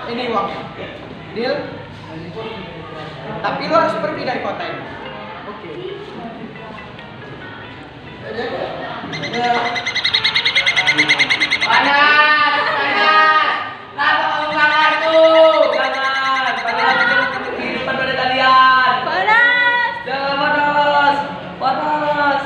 ini uangnya. Deal? Tapi lu harus pergi dari kota ini. Oke. Panas, panas. Kenapa kamu bakar tuh? Jangan, padahal itu untuk kehidupan pada kalian. Panas. Jangan panas, panas.